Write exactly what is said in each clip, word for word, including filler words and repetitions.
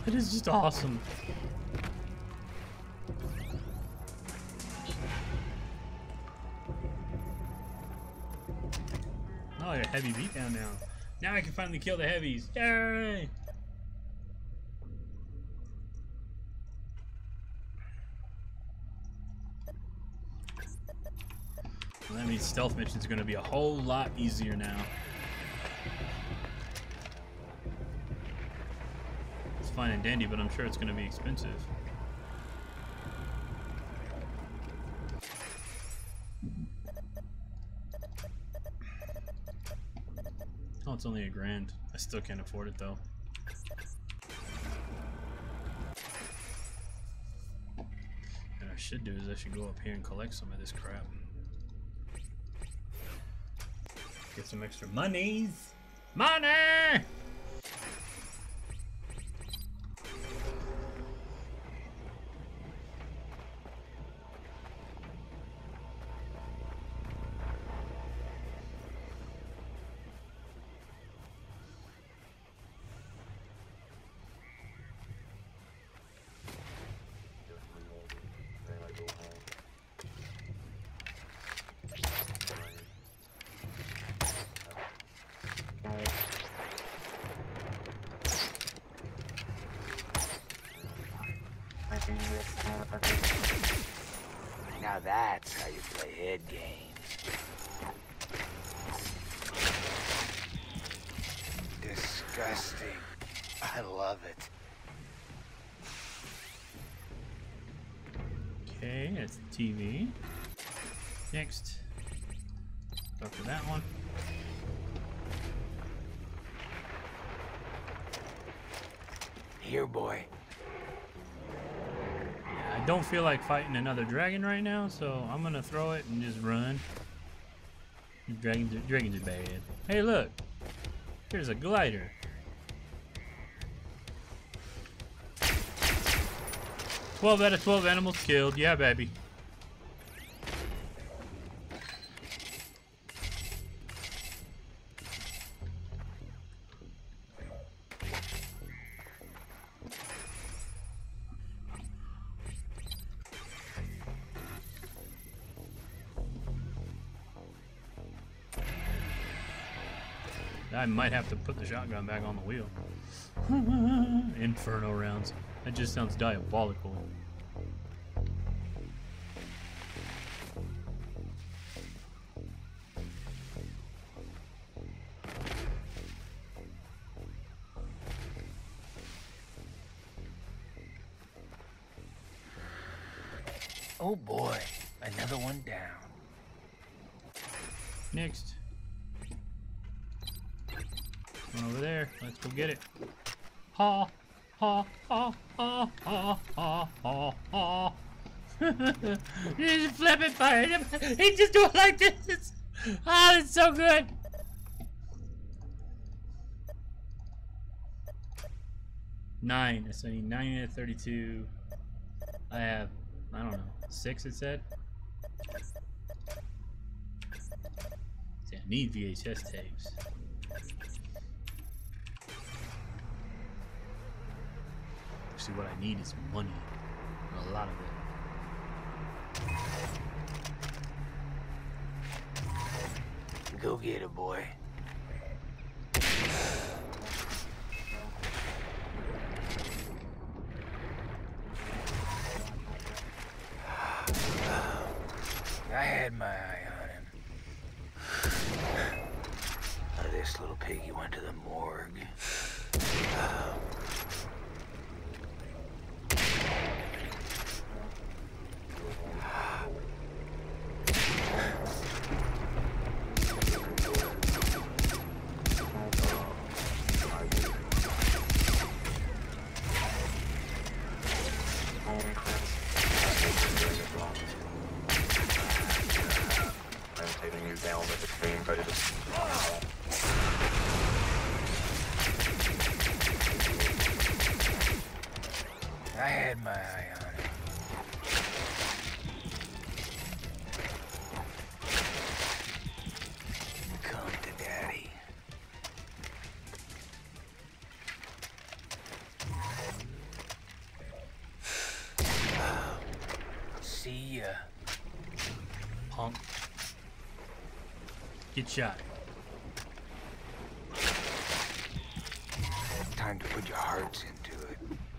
That is just awesome. Oh, I got a heavy beatdown now. Now I can finally kill the heavies. Yay! Well, that means stealth missions are going to be a whole lot easier now. It's fine and dandy, but I'm sure it's going to be expensive. Oh, it's only a grand. I still can't afford it though. What I should do is I should go up here and collect some of this crap. Get some extra monies. Money! Now that's how you play head games. Disgusting. I love it. Okay, that's the T V. Next. Go for that one. Here, boy. I don't feel like fighting another dragon right now, so I'm gonna throw it and just run. Dragons are, dragons are bad. Hey, look! Here's a glider. twelve out of twelve animals killed. Yeah, baby. I might have to put the shotgun back on the wheel. Inferno rounds. That just sounds diabolical. Oh boy, another one down. Next. One over there. Let's go get it. Ha! Ha! Ha! Ha! Ha! Ha! Ha! Ha! Just flip it, fire him. He just do it like this. It's, oh, it's so good. Nine. So I need nine out of thirty-two. I have, I don't know, six it said. See, I need V H S tapes. Actually, what I need is money. A lot of it. Go get it, boy. I had my eye on him. Now this little piggy went to the morgue. I had my eye on him. Come to daddy. punk. Get shot. Time to put your hearts into it.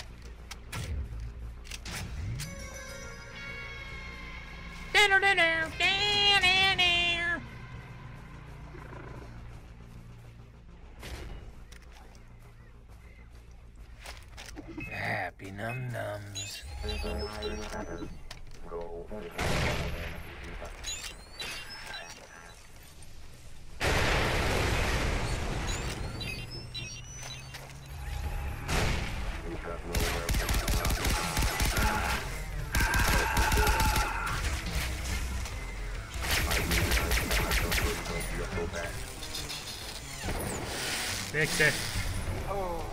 Happy num nums. Fix it. Oh.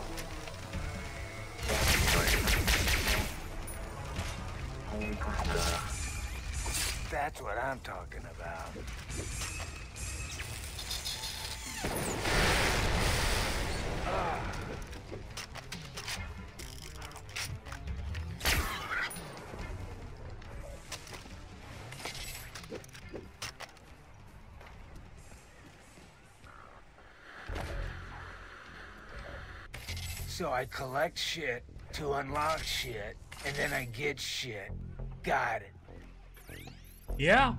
That's what I'm talking about. Ah. So I collect shit to unlock shit, and then I get shit. Got it. Yeah.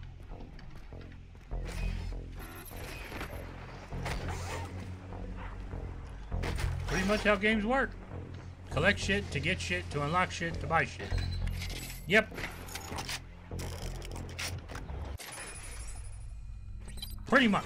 Pretty much how games work. Collect shit to get shit to unlock shit to buy shit. Yep. Pretty much.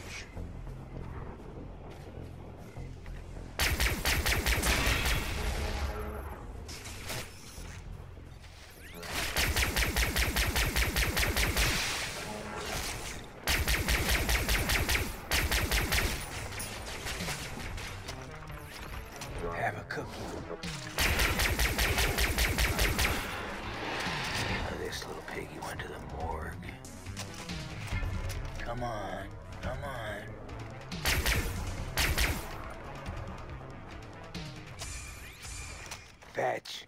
Have a cookie. Oh, this little piggy went to the morgue. Come on, come on. Fetch.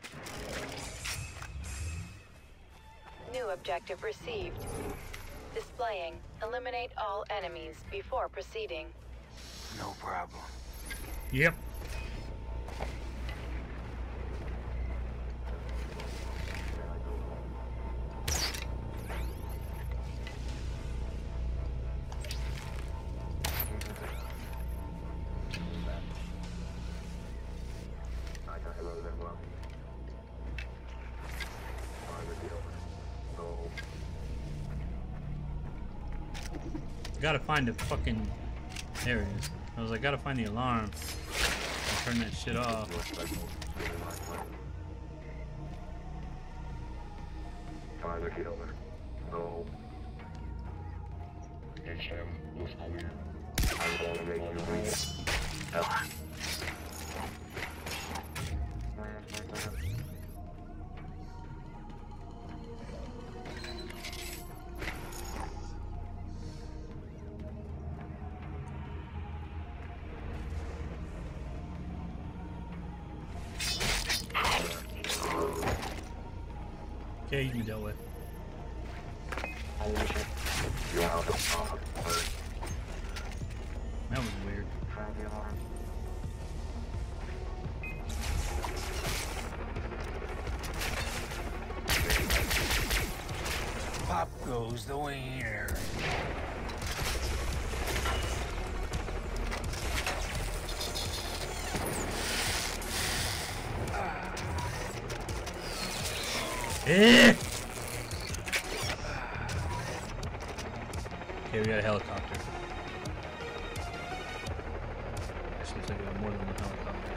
New objective received. Displaying. Eliminate all enemies before proceeding. No problem. Yep. Gotta find the fucking. There it is. I was like, gotta find the alarm. I'll turn that shit off. No. H M was clear. I'm going to make you leave. Okay, you can deal with. That was weird. Pop goes the wiener. Eh! Okay, we got a helicopter. Actually, looks like we got more than one helicopter.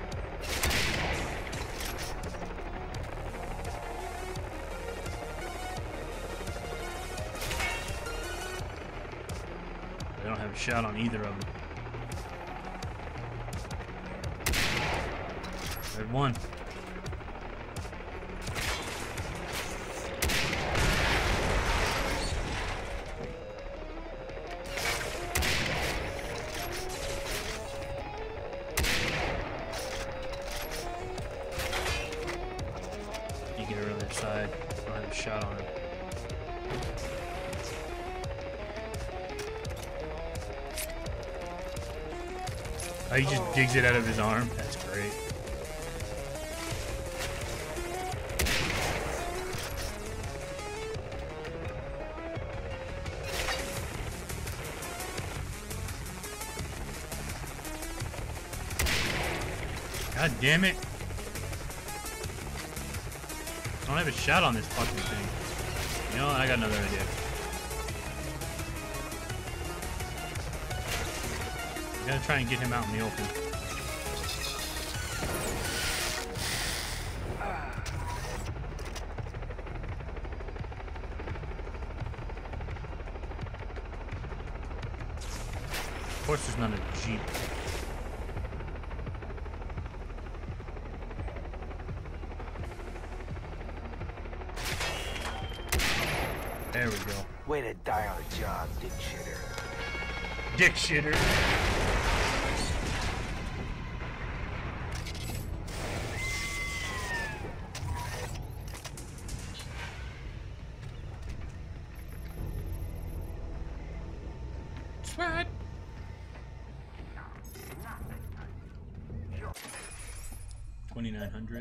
They don't have a shot on either of them. There's one. You get her on the other side. I don't have a shot on her. Oh, he just digs it out of his arm. That's great. God damn it. I don't have a shot on this fucking thing. You know what? I got another idea. I gotta try and get him out in the open. Of course there's not a Jeep. There we go. Way to die on a job, dick shitter. Dick shitter. Swat. twenty-nine hundred.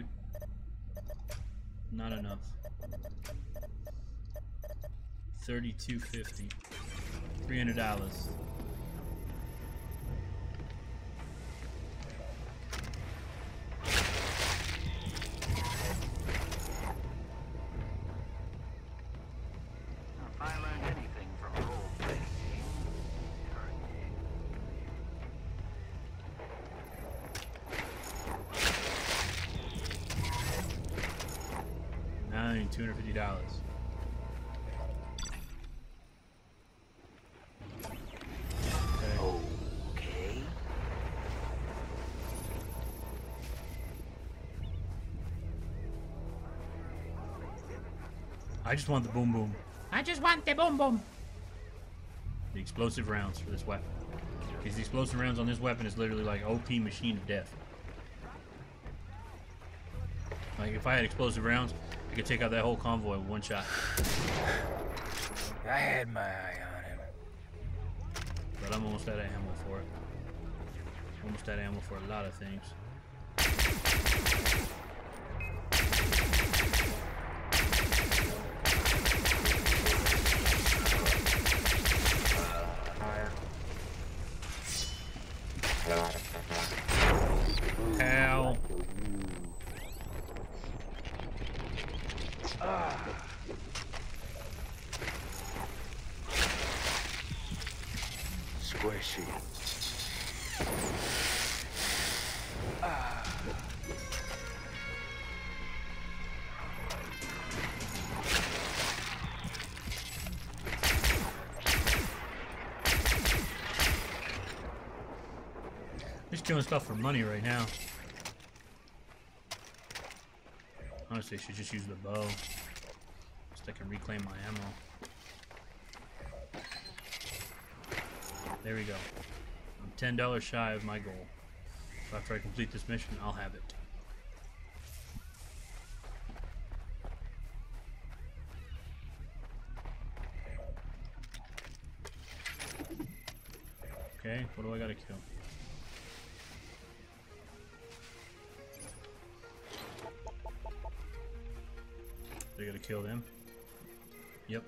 Not enough. thirty-two fifty. three hundred dollars. If I learned anything from role-playing Nine, two hundred fifty dollars. Okay. I just want the boom boom. I just want the boom boom. The explosive rounds for this weapon. Because the explosive rounds on this weapon is literally like O P machine of death. Like if I had explosive rounds, I could take out that whole convoy with one shot. I had my eye on him. But I'm almost out of ammo for it. Almost out of ammo for a lot of things. Ow. Ah. Squishy. Ah. Just doing stuff for money right now. Honestly, I should just use the bow. So I can reclaim my ammo. There we go. I'm ten dollars shy of my goal. So after I complete this mission, I'll have it. Okay, what do I gotta kill? I gotta kill them? Yep.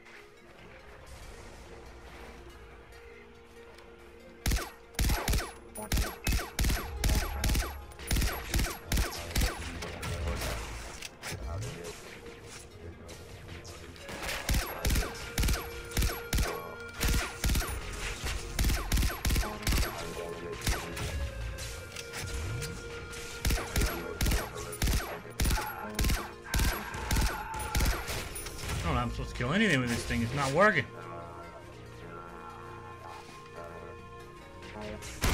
I'm supposed to kill anything with this thing. It's not working.